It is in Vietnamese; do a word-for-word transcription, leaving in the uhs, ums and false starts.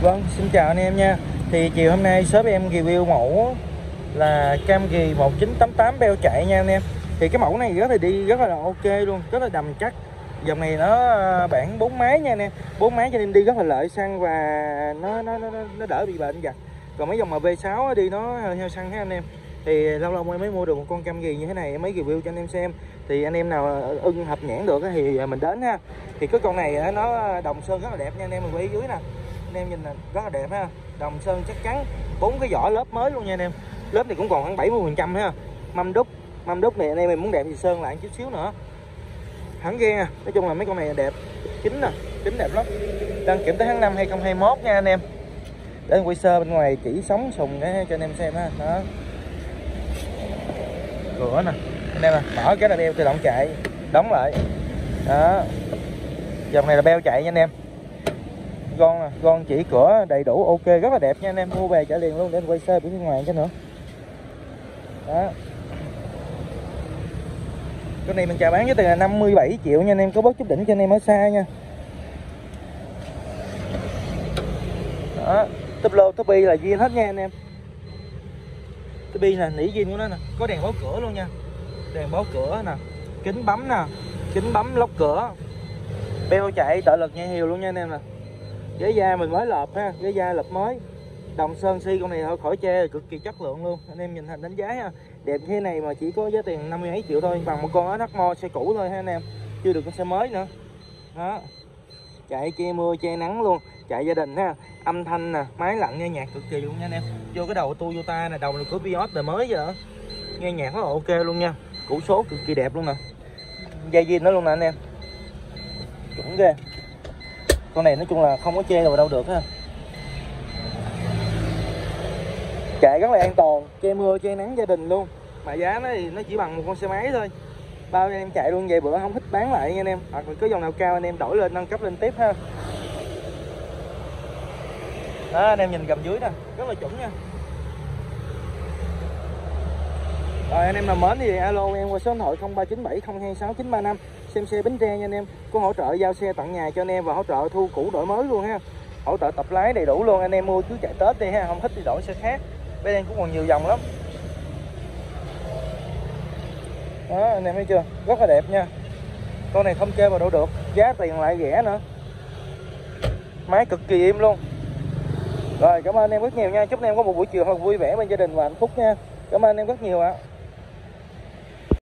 Vâng, xin chào anh em nha. Thì chiều hôm nay shop em review mẫu là Camry một chín tám tám beo chạy nha anh em. Thì cái mẫu này rất là đi rất là ok luôn, rất là đầm chắc. Dòng này nó bản bốn máy nha anh em. bốn máy cho nên đi rất là lợi xăng và nó nó nó nó đỡ bị bệnh giặt. Còn mấy dòng mà V sáu đi nó heo xăng ha anh em. Thì lâu lâu em mới mua được một con Camry như thế này em mới review cho anh em xem. Thì anh em nào ưng hợp nhãn được thì mình đến ha. Thì cái con này nó đồng sơn rất là đẹp nha anh em, mình quay dưới nè. Anh em nhìn nè, rất là đẹp ha. Đồng sơn chắc chắn, bốn cái vỏ lớp mới luôn nha anh em. Lớp này cũng còn khoảng bảy mươi phần trăm ha. Mâm đúc, mâm đúc này anh em mình muốn đẹp thì sơn lại chút xíu nữa. Hẳn ghe nha. Nói chung là mấy con này đẹp. Kính nè, kính đẹp lắm. Đăng kiểm tới tháng năm hai không hai mốt nha anh em. Để quay sơ bên ngoài chỉ sống sùng để cho anh em xem ha. Đó. Cửa nè. Anh em à, mở cái là beo tự động chạy, đóng lại. Đó. Dòng này là beo chạy nha anh em. Con à, con chỉ cửa đầy đủ ok, rất là đẹp nha anh em, mua về trả liền luôn để anh quay sơ bên ngoài cho nữa. Đó. Con này mình chào bán với tiền là năm mươi bảy triệu nha anh em, có bớt chút đỉnh cho anh em ở xa nha. Đó, túp lô túp bi là zin hết nha anh em. Túp bi nè, nỉ zin của nó nè, có đèn báo cửa luôn nha. Đèn báo cửa nè, kính bấm nè, kính bấm lóc cửa. Beo chạy trợ lực nhẹ hiệu luôn nha anh em nè. Ghế da mình mới lợp ha, ghế da lợp mới. Đồng sơn si con này thôi khỏi chê, cực kỳ chất lượng luôn. Anh em nhìn hình đánh giá ha. Đẹp thế này mà chỉ có giá tiền năm mươi mấy triệu thôi, bằng một con ét hát Mo xe cũ thôi ha anh em. Chưa được con xe mới nữa. Đó. Chạy che mưa che nắng luôn, chạy gia đình ha. Âm thanh nè, máy lạnh nghe nhạc cực kỳ luôn nha anh em. Vô cái đầu Toyota này, đầu này của Vios đời mới vậy đó. Nghe nhạc rất là ok luôn nha. Củ số cực kỳ đẹp luôn nè. Dây zin đó luôn nè anh em. Chuẩn ghê. Con này nói chung là không có chê vào đâu được ha. Chạy rất là an toàn, che mưa che nắng gia đình luôn. Mà giá nó thì nó chỉ bằng một con xe máy thôi. Bao anh em chạy luôn vậy, bữa không thích bán lại nha anh em. Hoặc là có dòng nào cao anh em đổi lên nâng cấp lên tiếp ha. Đó, anh em nhìn gầm dưới nè, rất là chuẩn nha. Rồi anh em nào mến thì alo em qua số điện thoại không ba chín bảy không hai sáu chín ba năm. Xem xe Bến Tre nha anh em, có hỗ trợ giao xe tận nhà cho anh em và hỗ trợ thu cũ đổi mới luôn ha. Hỗ trợ tập lái đầy đủ luôn, anh em mua cứ chạy Tết đi ha, không thích thì đổi xe khác. Bên em cũng còn nhiều dòng lắm. Đó anh em thấy chưa, rất là đẹp nha. Con này không chơi vào đâu được, giá tiền lại rẻ nữa. Máy cực kỳ im luôn. Rồi cảm ơn anh em rất nhiều nha, chúc anh em có một buổi chiều thật vui vẻ bên gia đình và hạnh phúc nha. Cảm ơn anh em rất nhiều ạ.